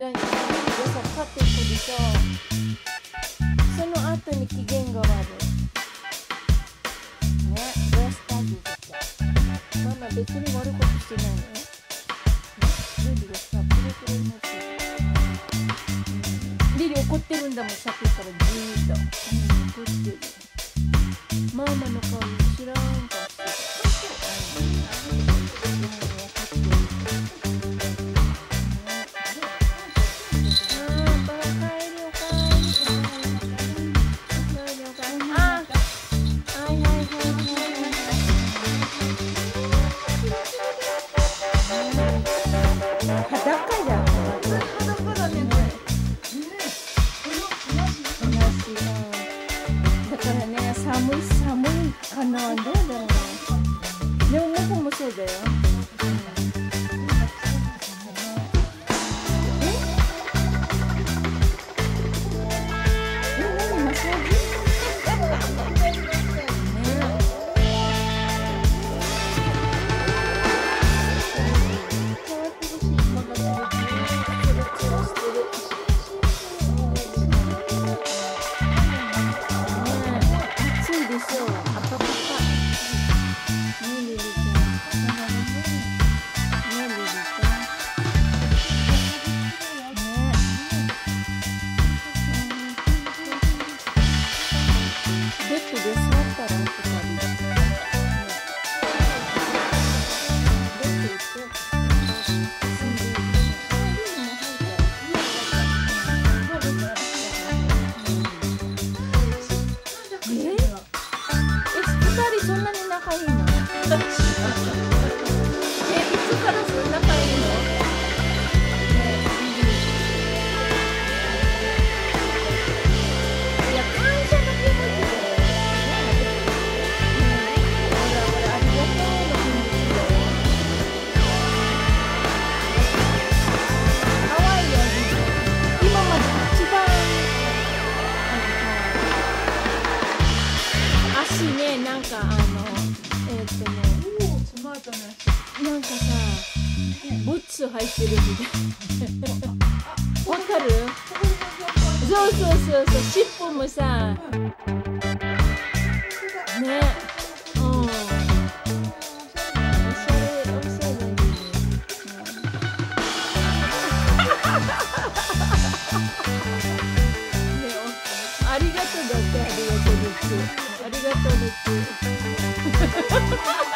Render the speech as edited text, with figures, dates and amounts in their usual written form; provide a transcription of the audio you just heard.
でさ、飼っていくでしょ。その後に機嫌が悪い。ね、どうしたんですか。ママ別に悪いことしてないのよ。リリがさ、プルプルになってる。リリ怒ってるんだもん、さっきからずーっと。怒ってる。ママの顔知らんかった。寒いかな、どうだろうね。でも猫もそうだよ。そんなに仲いいの？いつからそんな仲いいの？いや、感謝の気持ちだよ。ほらほら、ありがとうの気持ちだよ。かわいいよ、今まで一番足ね、なんかなんかさ、ブッツ履いてるみたい。わかる？そうそうそうそう、尻尾もさ、ね、うん、おしゃれだね。ありがとうだって、ありがとうです。ありがとうです。